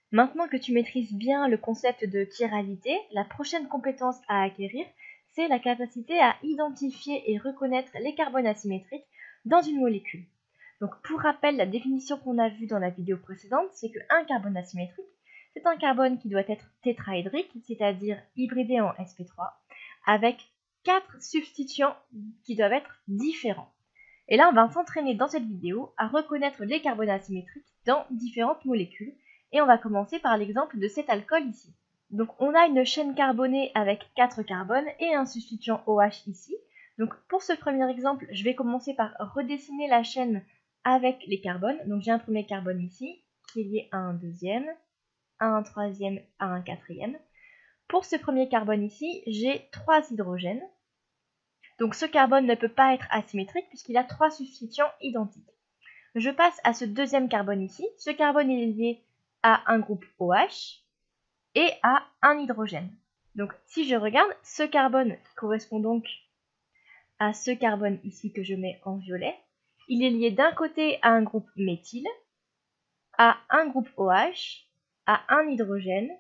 Maintenant que tu maîtrises bien le concept de chiralité, la prochaine compétence à acquérir, c'est la capacité à identifier et reconnaître les carbones asymétriques dans une molécule. Donc pour rappel, la définition qu'on a vue dans la vidéo précédente, c'est qu'un carbone asymétrique, c'est un carbone qui doit être tétraédrique, c'est-à-dire hybridé en sp3, avec 4 substituants qui doivent être différents. Et là, on va s'entraîner dans cette vidéo à reconnaître les carbones asymétriques dans différentes molécules. Et on va commencer par l'exemple de cet alcool ici. Donc on a une chaîne carbonée avec 4 carbones et un substituant OH ici. Donc pour ce premier exemple, je vais commencer par redessiner la chaîne avec les carbones. Donc j'ai un premier carbone ici qui est lié à un deuxième, à un troisième, à un quatrième. Pour ce premier carbone ici, j'ai 3 hydrogènes. Donc ce carbone ne peut pas être asymétrique puisqu'il a 3 substituants identiques. Je passe à ce deuxième carbone ici. Ce carbone est lié à un groupe OH et à un hydrogène. Donc si je regarde, ce carbone correspond donc à ce carbone ici que je mets en violet. Il est lié d'un côté à un groupe méthyle, à un groupe OH, à un hydrogène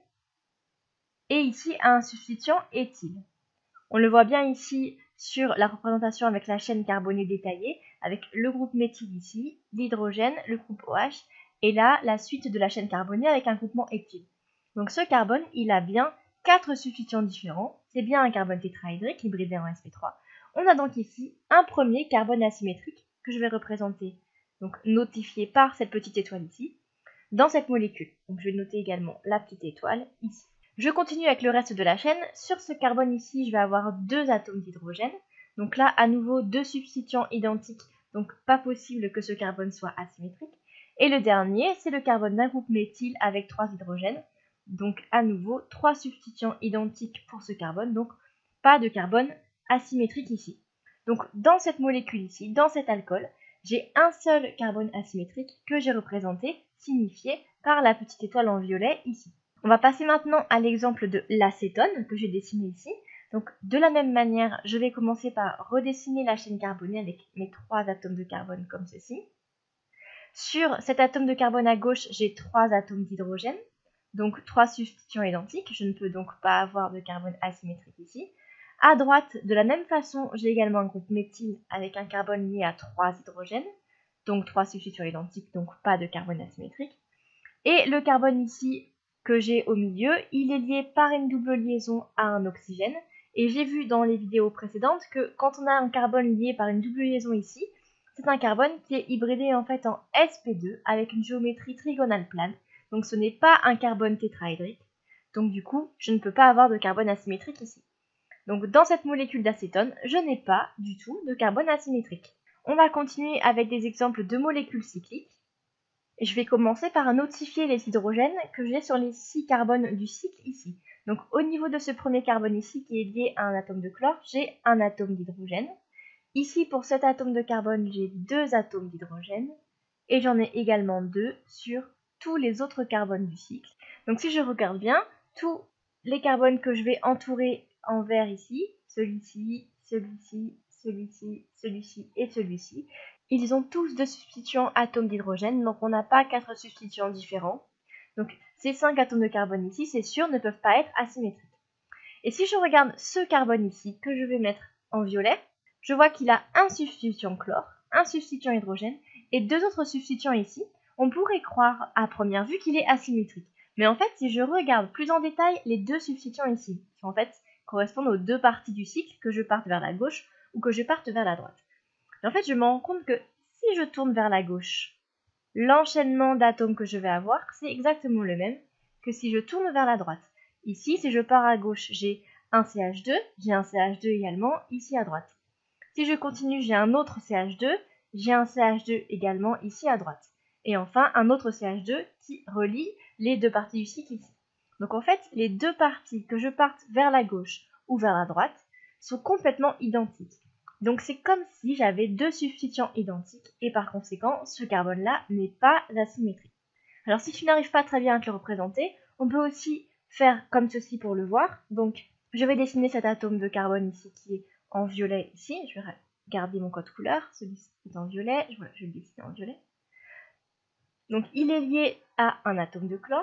et ici à un substituant éthyle. On le voit bien ici sur la représentation avec la chaîne carbonée détaillée, avec le groupe méthyle ici, l'hydrogène, le groupe OH, et là, la suite de la chaîne carbonée avec un groupement éthyle. Donc ce carbone, il a bien 4 substituants différents, c'est bien un carbone tétraédrique hybridé en sp3. On a donc ici un premier carbone asymétrique que je vais représenter, donc notifié par cette petite étoile ici, dans cette molécule. Donc je vais noter également la petite étoile ici. Je continue avec le reste de la chaîne. Sur ce carbone ici, je vais avoir 2 atomes d'hydrogène. Donc là, à nouveau, 2 substituants identiques, donc pas possible que ce carbone soit asymétrique. Et le dernier, c'est le carbone d'un groupe méthyle avec 3 hydrogènes. Donc à nouveau, 3 substituants identiques pour ce carbone, donc pas de carbone asymétrique ici. Donc dans cette molécule ici, dans cet alcool, j'ai un seul carbone asymétrique que j'ai représenté, signifié par la petite étoile en violet ici. On va passer maintenant à l'exemple de l'acétone que j'ai dessiné ici. Donc de la même manière, je vais commencer par redessiner la chaîne carbonée avec mes 3 atomes de carbone comme ceci. Sur cet atome de carbone à gauche, j'ai 3 atomes d'hydrogène, donc 3 substituants identiques. Je ne peux donc pas avoir de carbone asymétrique ici. À droite, de la même façon, j'ai également un groupe méthyle avec un carbone lié à 3 hydrogènes, donc 3 substituants identiques, donc pas de carbone asymétrique. Et le carbone ici que j'ai au milieu, il est lié par une double liaison à un oxygène. Et j'ai vu dans les vidéos précédentes que quand on a un carbone lié par une double liaison ici, c'est un carbone qui est hybridé en fait en sp2 avec une géométrie trigonale plane. Donc ce n'est pas un carbone tétraédrique. Donc du coup, je ne peux pas avoir de carbone asymétrique ici. Donc dans cette molécule d'acétone, je n'ai pas du tout de carbone asymétrique. On va continuer avec des exemples de molécules cycliques. Je vais commencer par notifier les hydrogènes que j'ai sur les 6 carbones du cycle ici. Donc au niveau de ce premier carbone ici qui est lié à un atome de chlore, j'ai un atome d'hydrogène. Ici pour cet atome de carbone, j'ai 2 atomes d'hydrogène. Et j'en ai également 2 sur tous les autres carbones du cycle. Donc si je regarde bien, tous les carbones que je vais entourer en vert ici, celui-ci, celui-ci, celui-ci, celui-ci et celui-ci, ils ont tous 2 substituants atomes d'hydrogène, donc on n'a pas 4 substituants différents. Donc ces 5 atomes de carbone ici, c'est sûr, ne peuvent pas être asymétriques. Et si je regarde ce carbone ici, que je vais mettre en violet, je vois qu'il a un substituant chlore, un substituant hydrogène, et 2 autres substituants ici. On pourrait croire à première vue qu'il est asymétrique. Mais en fait, si je regarde plus en détail les 2 substituants ici, qui en fait correspondent aux 2 parties du cycle, que je parte vers la gauche ou que je parte vers la droite. Et en fait, je me rends compte que si je tourne vers la gauche, l'enchaînement d'atomes que je vais avoir, c'est exactement le même que si je tourne vers la droite. Ici, si je pars à gauche, j'ai un CH2, j'ai un CH2 également ici à droite. Si je continue, j'ai un autre CH2, j'ai un CH2 également ici à droite. Et enfin, un autre CH2 qui relie les 2 parties du cycle ici. Donc en fait, les 2 parties, que je parte vers la gauche ou vers la droite, sont complètement identiques. Donc c'est comme si j'avais 2 substituants identiques et par conséquent, ce carbone-là n'est pas asymétrique. Alors si tu n'arrives pas très bien à te le représenter, on peut aussi faire comme ceci pour le voir. Donc je vais dessiner cet atome de carbone ici qui est en violet ici. Je vais garder mon code couleur, celui-ci est en violet, voilà, je vais le dessiner en violet. Donc il est lié à un atome de chlore,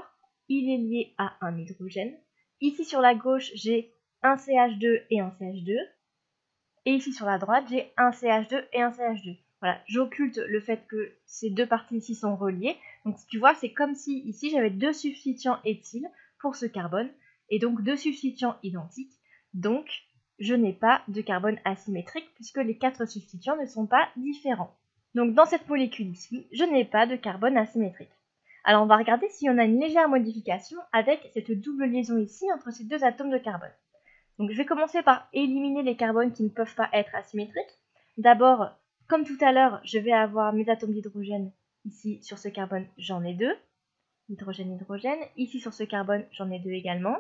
il est lié à un hydrogène. Ici sur la gauche, j'ai un CH2 et un CH2. Et ici sur la droite, j'ai un CH2 et un CH2. Voilà, j'occulte le fait que ces deux parties ici sont reliées. Donc tu vois, c'est comme si ici j'avais deux substituants éthyles pour ce carbone, et donc deux substituants identiques. Donc je n'ai pas de carbone asymétrique puisque les quatre substituants ne sont pas différents. Donc dans cette molécule ici, je n'ai pas de carbone asymétrique. Alors on va regarder si on a une légère modification avec cette double liaison ici entre ces deux atomes de carbone. Donc je vais commencer par éliminer les carbones qui ne peuvent pas être asymétriques. D'abord, comme tout à l'heure, je vais avoir mes atomes d'hydrogène. Ici, sur ce carbone, j'en ai deux. Hydrogène, hydrogène. Ici, sur ce carbone, j'en ai deux également.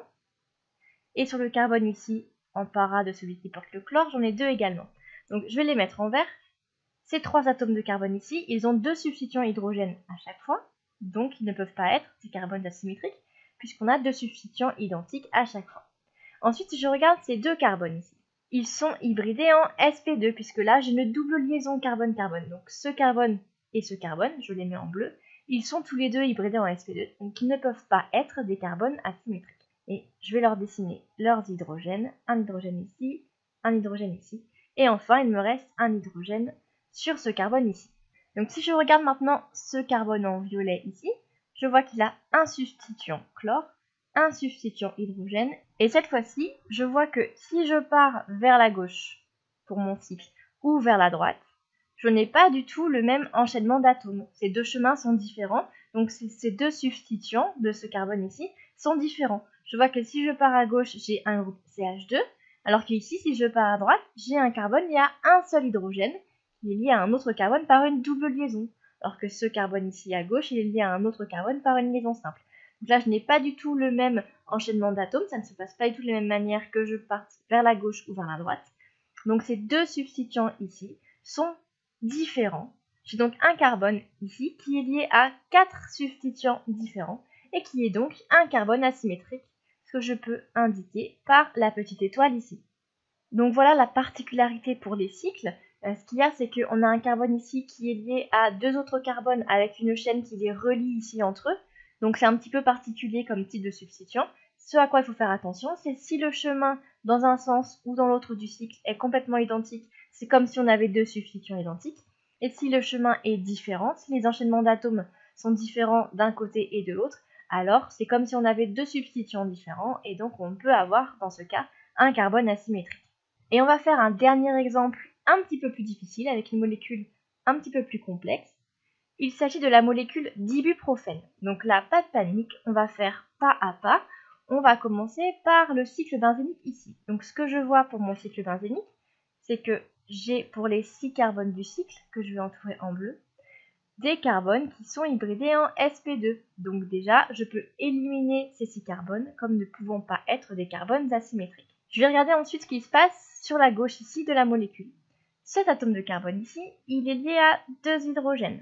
Et sur le carbone ici, en para de celui qui porte le chlore, j'en ai deux également. Donc je vais les mettre en vert. Ces trois atomes de carbone ici, ils ont deux substituants hydrogène à chaque fois. Donc ils ne peuvent pas être des carbones asymétriques, puisqu'on a deux substituants identiques à chaque fois. Ensuite, si je regarde ces deux carbones ici, ils sont hybridés en sp2, puisque là, j'ai une double liaison carbone-carbone. Donc ce carbone et ce carbone, je les mets en bleu, ils sont tous les deux hybridés en sp2, donc ils ne peuvent pas être des carbones asymétriques. Et je vais leur dessiner leurs hydrogènes, un hydrogène ici, un hydrogène ici, et enfin, il me reste un hydrogène sur ce carbone ici. Donc si je regarde maintenant ce carbone en violet ici, je vois qu'il a un substituant chlore, un substituant hydrogène, et cette fois-ci, je vois que si je pars vers la gauche pour mon cycle ou vers la droite, je n'ai pas du tout le même enchaînement d'atomes. Ces deux chemins sont différents, donc ces deux substituants de ce carbone ici sont différents. Je vois que si je pars à gauche, j'ai un groupe CH2, alors qu'ici, si je pars à droite, j'ai un carbone, il y a un seul hydrogène qui est lié à un autre carbone par une double liaison, alors que ce carbone ici à gauche, il est lié à un autre carbone par une liaison simple. Donc là, je n'ai pas du tout le même enchaînement d'atomes, ça ne se passe pas du tout de la même manière que je parte vers la gauche ou vers la droite. Donc ces deux substituants ici sont différents. J'ai donc un carbone ici qui est lié à 4 substituants différents et qui est donc un carbone asymétrique, ce que je peux indiquer par la petite étoile ici. Donc voilà la particularité pour les cycles. Ce qu'il y a, c'est qu'on a un carbone ici qui est lié à deux autres carbones avec une chaîne qui les relie ici entre eux. Donc c'est un petit peu particulier comme type de substituant. Ce à quoi il faut faire attention, c'est si le chemin dans un sens ou dans l'autre du cycle est complètement identique, c'est comme si on avait deux substituants identiques. Et si le chemin est différent, si les enchaînements d'atomes sont différents d'un côté et de l'autre, alors c'est comme si on avait deux substituants différents et donc on peut avoir dans ce cas un carbone asymétrique. Et on va faire un dernier exemple un petit peu plus difficile avec une molécule un petit peu plus complexe. Il s'agit de la molécule d'ibuprofène. Donc là, pas de panique, on va faire pas à pas. On va commencer par le cycle benzénique ici. Donc ce que je vois pour mon cycle benzénique, c'est que j'ai pour les 6 carbones du cycle, que je vais entourer en bleu, des carbones qui sont hybridés en sp2. Donc déjà, je peux éliminer ces 6 carbones comme ne pouvant pas être des carbones asymétriques. Je vais regarder ensuite ce qui se passe sur la gauche ici de la molécule. Cet atome de carbone ici, il est lié à 2 hydrogènes.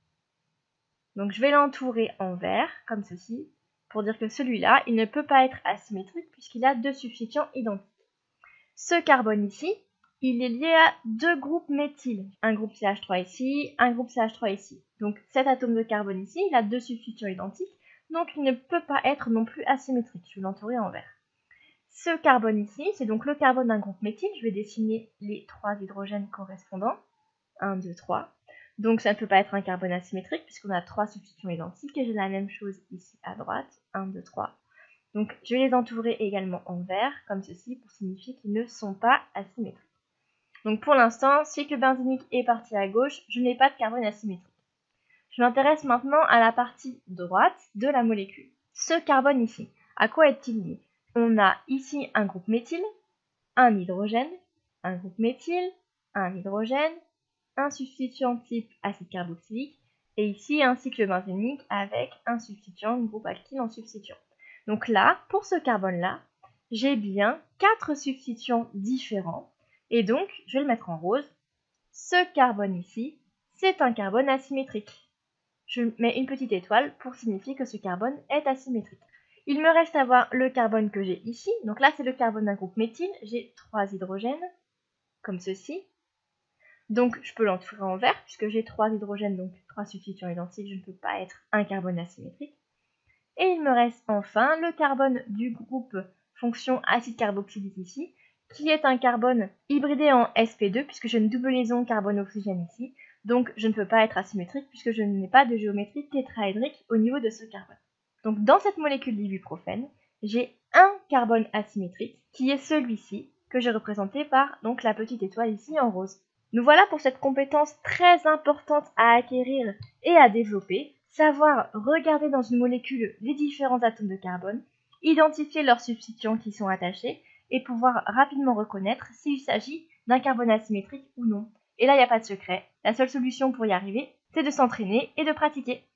Donc je vais l'entourer en vert, comme ceci, pour dire que celui-là, il ne peut pas être asymétrique puisqu'il a deux substituants identiques. Ce carbone ici, il est lié à deux groupes méthyles. Un groupe CH3 ici, un groupe CH3 ici. Donc cet atome de carbone ici, il a deux substituants identiques, donc il ne peut pas être non plus asymétrique. Je vais l'entourer en vert. Ce carbone ici, c'est donc le carbone d'un groupe méthyle. Je vais dessiner les 3 hydrogènes correspondants. 1, 2, 3. Donc ça ne peut pas être un carbone asymétrique puisqu'on a 3 substitutions identiques. Et j'ai la même chose ici à droite. 1, 2, 3. Donc je vais les entourer également en vert, comme ceci, pour signifier qu'ils ne sont pas asymétriques. Donc pour l'instant, cycle benzénique est parti à gauche, je n'ai pas de carbone asymétrique. Je m'intéresse maintenant à la partie droite de la molécule. Ce carbone ici, à quoi est-il lié? On a ici un groupe méthyle, un hydrogène, un groupe méthyle, un hydrogène, un substituant type acide carboxylique, et ici un cycle benzénique avec un substituant groupe alkyle en substituant. Donc là, pour ce carbone-là, j'ai bien 4 substituants différents, et donc je vais le mettre en rose. Ce carbone ici, c'est un carbone asymétrique. Je mets une petite étoile pour signifier que ce carbone est asymétrique. Il me reste à voir le carbone que j'ai ici. Donc là, c'est le carbone d'un groupe méthyle. J'ai 3 hydrogènes, comme ceci. Donc, je peux l'entourer en vert, puisque j'ai 3 hydrogènes, donc 3 substituants identiques. Je ne peux pas être un carbone asymétrique. Et il me reste enfin le carbone du groupe fonction acide carboxylique ici, qui est un carbone hybridé en sp2, puisque j'ai une double liaison carbone-oxygène ici, donc je ne peux pas être asymétrique puisque je n'ai pas de géométrie tétraédrique au niveau de ce carbone. Donc dans cette molécule d'ibuprofène, j'ai un carbone asymétrique, qui est celui-ci, que j'ai représenté par donc la petite étoile ici en rose. Nous voilà pour cette compétence très importante à acquérir et à développer, savoir regarder dans une molécule les différents atomes de carbone, identifier leurs substituants qui sont attachés et pouvoir rapidement reconnaître s'il s'agit d'un carbone asymétrique ou non. Et là, il n'y a pas de secret. La seule solution pour y arriver, c'est de s'entraîner et de pratiquer.